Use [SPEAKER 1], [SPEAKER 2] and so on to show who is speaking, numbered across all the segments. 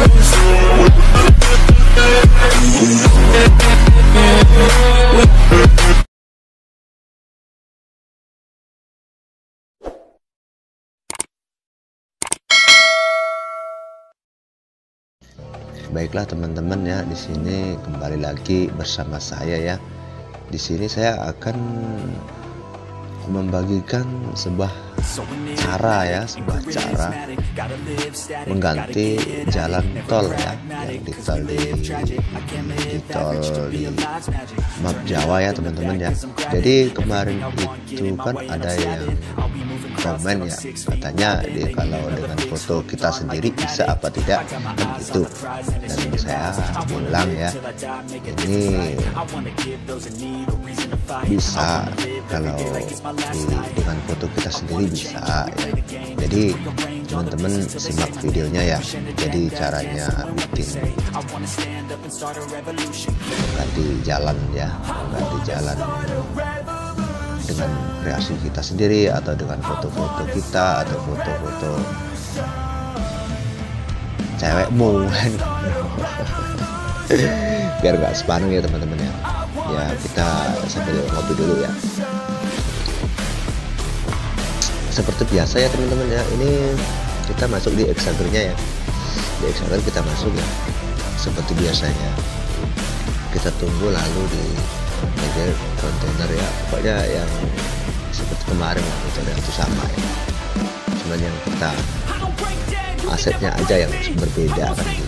[SPEAKER 1] Baiklah teman-teman ya, di sini kembali lagi bersama saya ya. Di sini saya akan membagikan sebuah cara mengganti jalan tol ya, yang di tol di map Jawa ya teman-teman ya. Jadi kemarin itu kan ada yang komen ya, katanya kalau dengan foto kita sendiri bisa apa tidak kan itu, dan saya bilang ya, ini bisa kalau dengan foto kita sendiri bisa ya. Jadi teman-teman simak videonya ya. Jadi caranya bikin ganti jalan ya, ganti jalan dengan kreasi kita sendiri, atau dengan foto-foto kita, atau foto-foto cewekmu biar nggak sepaneng ya teman-teman ya. Ya kita sambil ngopi dulu ya. Seperti biasa ya teman-teman ya, ini kita masuk di Exagernya ya. Di Exager kita masuk ya, seperti biasanya kita tunggu lalu di meja kontainer ya. Pokoknya yang seperti kemarin itu sama ya, cuman yang kita asetnya aja yang berbeda kan gitu.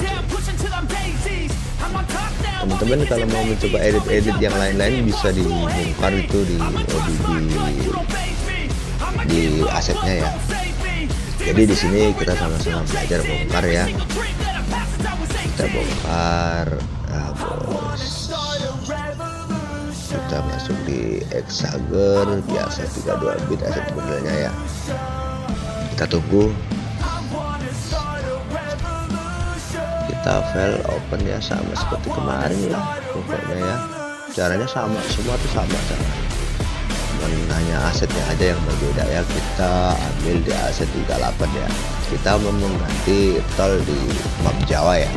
[SPEAKER 1] Teman-teman kalau mau mencoba edit yang lain-lain bisa dibongkar itu di asetnya ya. Jadi di sini kita sama-sama belajar bongkar ya. Kita bongkar, nah bos, kita masuk di Exager biasa 32 bit aset modelnya ya. Kita tunggu, kita file open ya, sama seperti kemarin ya pokoknya ya. Caranya sama, semua tuh sama cara, hanya asetnya aja yang berbeda ya. Kita ambil di aset 38 ya, kita mau mengganti tol di map Jawa ya.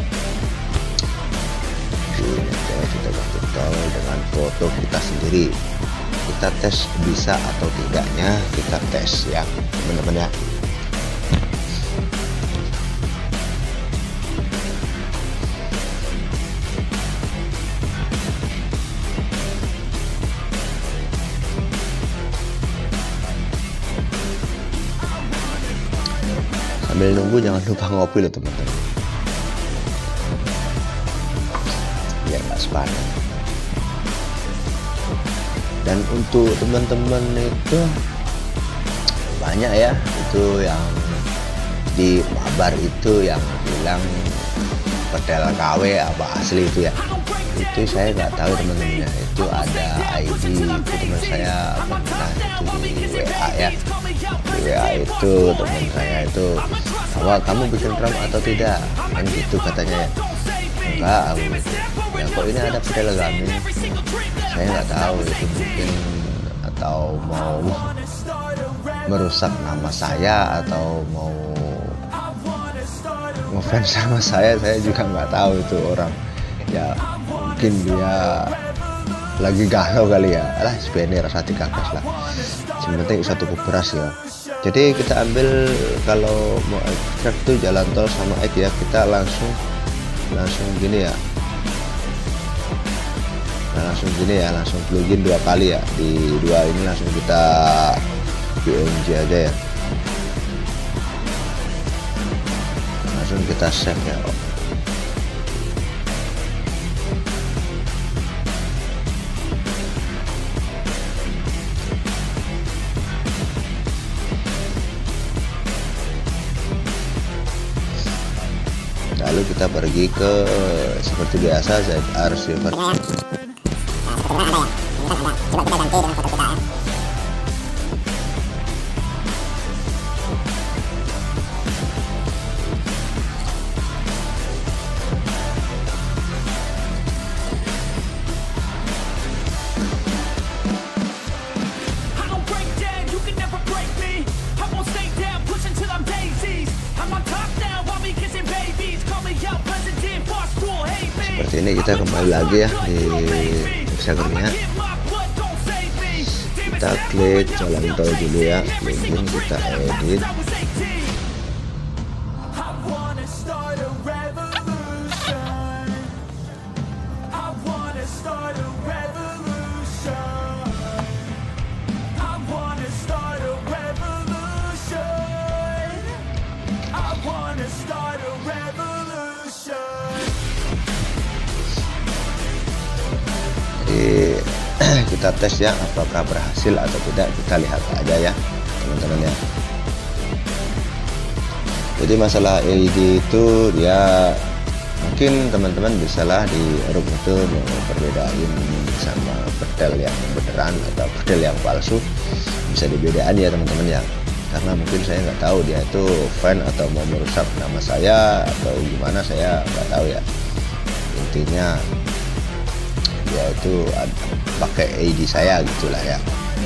[SPEAKER 1] Kita ganti tol dengan foto kita sendiri. Kita tes bisa atau tidaknya, kita tes ya teman-teman ya. Sambil nunggu jangan lupa ngopi loh teman-teman, biar nggak sepaneng. Dan untuk teman-teman itu banyak ya, itu yang di mabar itu yang bilang pedal KW apa asli itu ya. Itu saya nggak tahu teman-teman ya. Itu ada ID itu teman saya pernah itu di WA ya. Di WA itu teman saya itu, bahwa kamu bikin RAM atau tidak kan gitu katanya ya. Enggak, aku gitu ya, kok ini ada pedal gamin. Saya nggak tahu itu, mungkin atau mau merusak nama saya atau mau ngefans sama saya juga nggak tahu itu orang ya. Mungkin dia lagi galau kali ya. Alah sebenarnya rasa dikakas lah, yang penting satu beras ya. Jadi kita ambil, kalau mau ekstrak tuh jalan tol sama X ya, kita langsung gini ya. Nah, langsung gini ya, langsung plugin 2 kali ya. Di 2 ini langsung kita PNG aja ya. Langsung kita save ya. Lalu kita pergi ke seperti biasa ZR Silver. Coba kita ganti dengan foto kita ya.
[SPEAKER 2] I'm on top now, while we kissing babies. Call me out.
[SPEAKER 1] sini kita kembali lagi ya di Instagramnya. Kita klik jalan tol dulu ya, login, kita edit. Kita tes ya apakah berhasil atau tidak, kita lihat aja ya teman-teman ya. Jadi masalah LED itu ya mungkin teman-teman bisalah di room itu memperbedain sama pedal yang beneran atau pedal yang palsu, bisa dibedain ya teman-teman ya, karena mungkin saya nggak tahu dia itu fan atau mau merusak nama saya atau gimana, saya nggak tahu ya. Intinya dia itu pakai ID saya gitulah ya.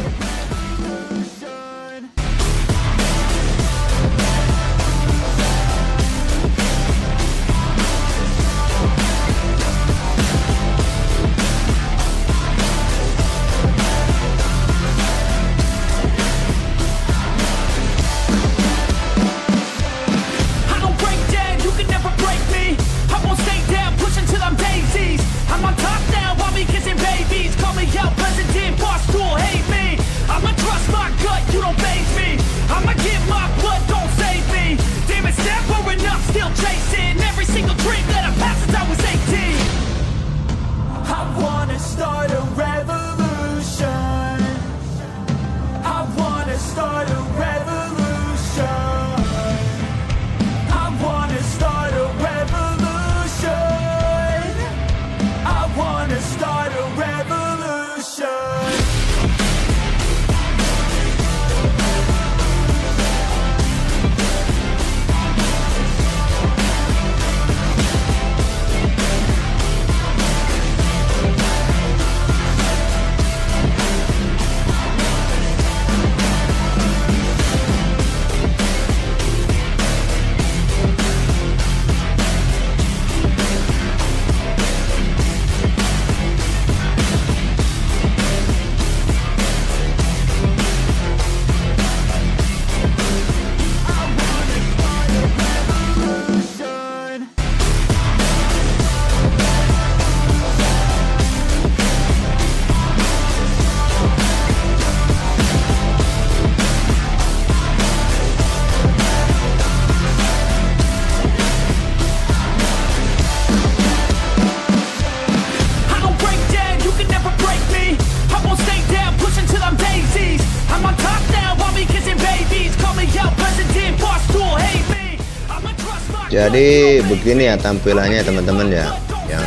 [SPEAKER 1] Jadi begini ya tampilannya teman-teman ya, yang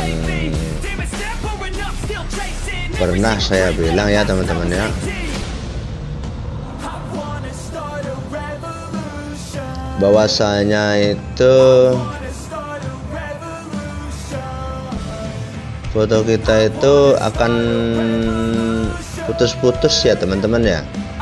[SPEAKER 1] pernah saya bilang ya teman-teman ya, bahwasanya itu foto kita itu akan putus-putus ya teman-teman ya.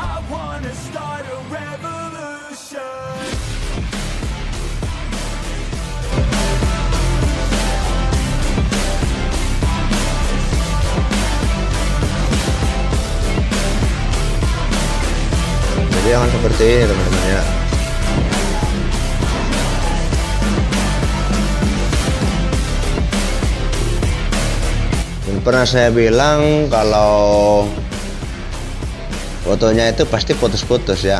[SPEAKER 1] Jangan seperti ini teman-teman ya. Dan pernah saya bilang kalau fotonya itu pasti putus-putus ya.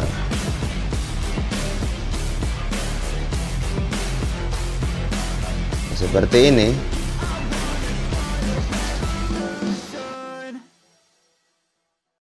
[SPEAKER 1] Seperti ini.